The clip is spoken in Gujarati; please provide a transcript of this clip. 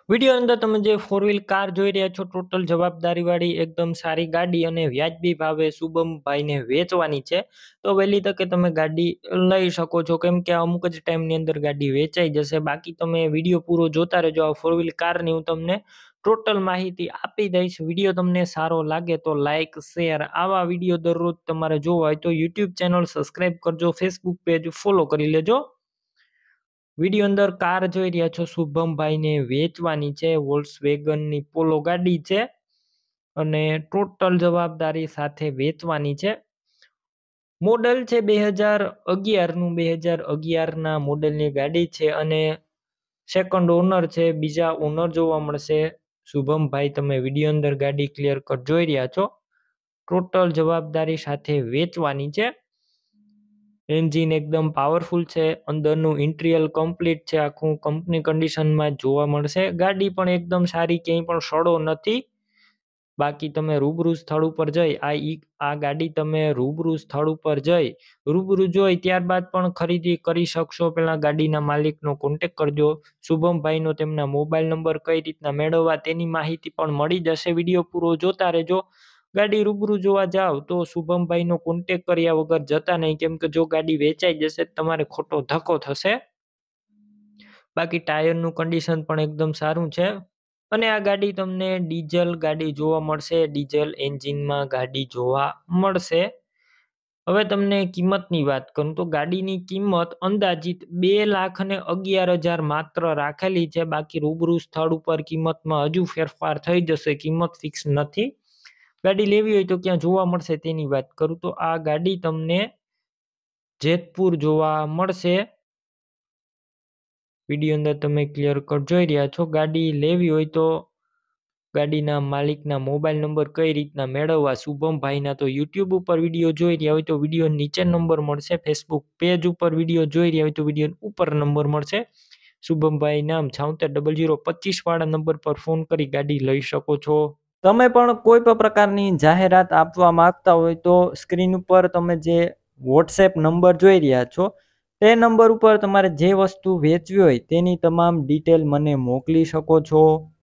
વિડીયો અંદર તમે જે ફોર વ્હીલ કાર જોઈ રહ્યા છો, ટોટલ જવાબદારીવાળી એકદમ સારી ગાડી અને વ્યાજબી ભાવે શુભમભાઈને વેચવાની છે. તો વહેલી તકે તમે ગાડી લઈ શકો છો, કેમ કે અમુક જ ટાઈમની અંદર ગાડી વેચાઈ જશે. બાકી તમે વિડીયો પૂરો જોતા રહેજો. આ ફોર વ્હીલ કારની હું તમને ટોટલ માહિતી આપી દઈશ. વિડીયો તમને સારો લાગે તો લાઇક, શેર, આવા વિડીયો દરરોજ તમારે જોવા હોય તો યુટ્યુબ ચેનલ સબસ્ક્રાઈબ કરજો, ફેસબુક પેજ ફોલો કરી લેજો. વિડીયો અંદર કાર જોઈ રહ્યા છો, શુભમભાઈને વેચવાની છે. વોલ્ક્સવેગનની પોલો ગાડી છે અને ટોટલ જવાબદારી સાથે વેચવાની છે. મોડલ છે 2011 નું. 2011 મોડલની ગાડી છે અને સેકન્ડ ઓનર છે, બીજા ઓનર જોવા મળશે. શુભમભાઈ તમે વિડીયો અંદર ગાડી ક્લિયર કટ જોઈ રહ્યા છો. ટોટલ જવાબદારી સાથે વેચવાની છે. એન્જિન એકદમ પાવરફુલ છે, અંદરનું ઇન્ટિરિયર કમ્પ્લીટ છે, આખું કંપની કન્ડિશનમાં જોવા મળશે. ગાડી પણ એકદમ સારી, ક્યાંય પણ સડો નથી. બાકી તમે રૂબરૂ સ્થળ ઉપર જઈ આ ગાડી તમે રૂબરૂ સ્થળ ઉપર જઈ રૂબરૂ જોઈ ત્યારબાદ પણ ખરીદી કરી શકશો. પેલા ગાડીના માલિકનો કોન્ટેક કરજો. શુભમભાઈનો તેમના મોબાઈલ નંબર કઈ રીતના મેળવવા તેની માહિતી પણ મળી જશે. વિડીયો પૂરો જોતા રહેજો. ગાડી રૂબરૂ જોવા જાવ તો શુભમભાઈનો કોન્ટેક કર્યા વગર જતા નહીં, કેમ કે જો ગાડી વેચાઈ જશે તમારે ખોટો ધક્કો થશે. બાકી ટાયરનું કન્ડિશન પણ એકદમ સારું છે અને આ ગાડી તમને ડીઝલ ગાડી જોવા મળશે. ડીઝલ એન્જિનમાં ગાડી જોવા મળશે. હવે તમને કિંમતની વાત કરું તો ગાડીની કિંમત અંદાજિત 2,11,000 માત્ર રાખેલી છે. બાકી રૂબરૂ સ્થળ ઉપર કિંમતમાં હજુ ફેરફાર થઈ જશે, કિંમત ફિક્સ નથી. ગાડી લેવી હોય તો ક્યાં જોવા મળશે તેની વાત કરું તો આ ગાડી તમને જેતપુર જોવા મળશે. વિડીયો અંદર તમે ક્લિયર કટ જોઈ રહ્યા છો. ગાડી લેવી હોય તો ગાડીના માલિકના મોબાઈલ નંબર કઈ રીતના મેળવવા શુભમભાઈના, તો યુટ્યુબ ઉપર વિડીયો જોઈ રહ્યા હોય તો વિડીયો નીચે નંબર મળશે. ફેસબુક પેજ ઉપર વિડીયો જોઈ રહ્યા હોય તો વિડીયો ઉપર નંબર મળશે. શુભમભાઈ નામ 760025 વાળા નંબર પર ફોન કરી ગાડી લઈ શકો છો. તમે પણ કોઈ પણ પ્રકારની જાહેરાત આપવા માંગતા હોય તો સ્ક્રીન ઉપર તમે જે વોટ્સએપ નંબર જોઈ રહ્યા છો તે નંબર ઉપર તમારે જે વસ્તુ વેચવી હોય તેની તમામ ડિટેલ મને મોકલી શકો છો.